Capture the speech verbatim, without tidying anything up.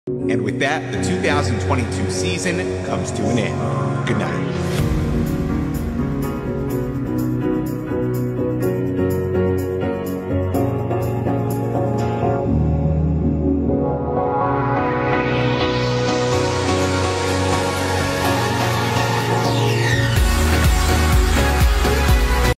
And with that, the two thousand twenty-two season comes to an end. Good night.